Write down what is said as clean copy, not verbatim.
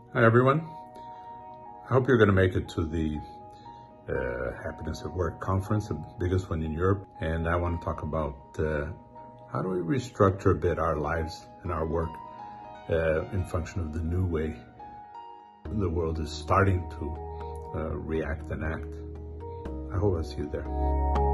Hi everyone. I hope you're going to make it to the Happiness at Work conference, the biggest one in Europe. And I want to talk about how do we restructure a bit our lives and our work in function of the new way the world is starting to react and act. I hope I see you there.